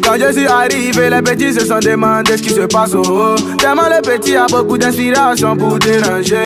Quand je suis arrivé, les petits se sont demandé ce qui se passe. Oh, oh. Tellement le petit a beaucoup d'inspiration pour déranger.